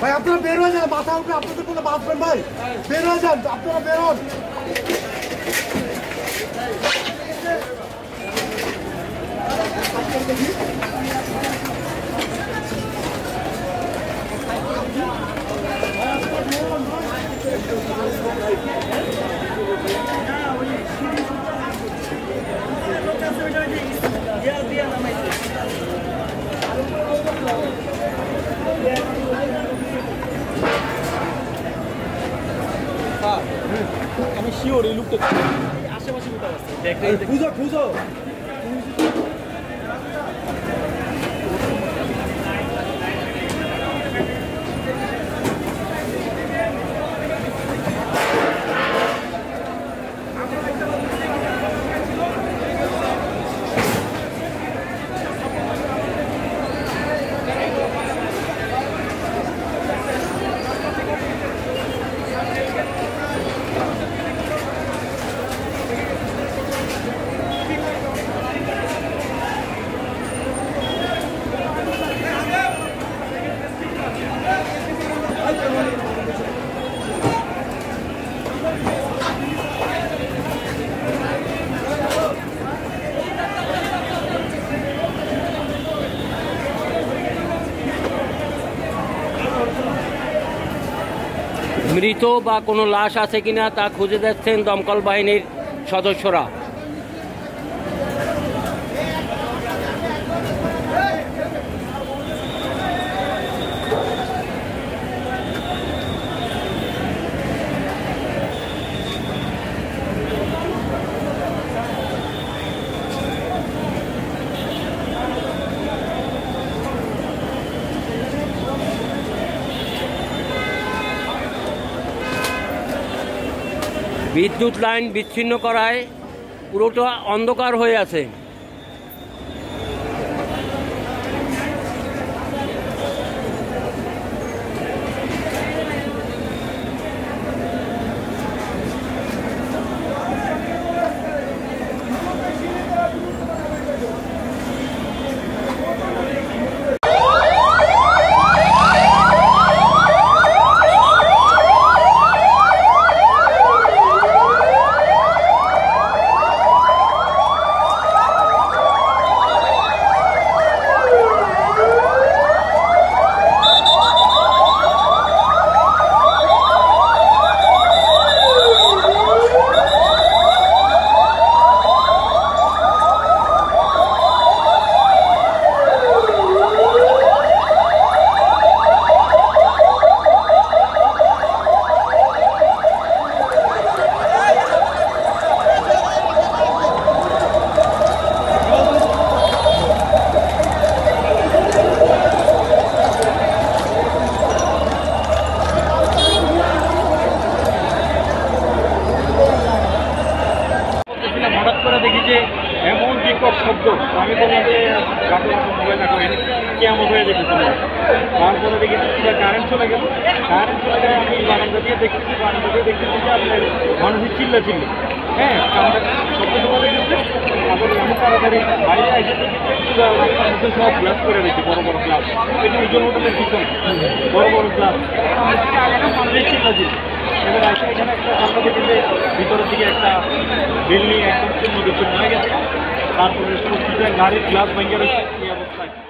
ভাই আপনারা বের হয়ে যান, মাথা উপরে আপনাদের কোনো বাঁচবেন ভাই, বের হয়ে যান, আপনারা বের হন। আমি শিওর এই লুকটা আশেপাশে কোথাও আছে। খুঁজো খুঁজো। মৃত বা কোনো লাশ আছে কিনা তা খুঁজে যাচ্ছেন দমকল বাহিনীর সদস্যরা। বিদ্যুৎ লাইন বিচ্ছিন্ন করায় পুরোটা অন্ধকার হয়ে আছে। দেখি যে এমন বিকট শব্দ, আমি বললাম যে মোবাইল রাখো, কেমন হয়ে যেতেছিল। তারপরে দেখি কারেন্ট চলে গেল, আমি বারান্দা দিয়ে দেখতেছি যে আপনার মানুষের চিল্লা, হ্যাঁ আমরা শব্দ শোনা দেখেছে। তারপরে আমি তাড়াতাড়ি বাইরে এসে রাস্তার মধ্যে সব গ্লাস করে রেখেছি, বড় গ্লাস, এটি উজ্জ্বল হোটেলের পিছনে বড় গ্লাস, মানুষের চিল্লা ছিল। এবার আসে এখানে একটা সামনে দেখি যে ভিতরের দিকে একটা বিল্ডিং একদম মধ্যে চলে গেছে। তারপরে গাড়ির গ্লাস ভেঙে রয়েছে এই অবস্থায়।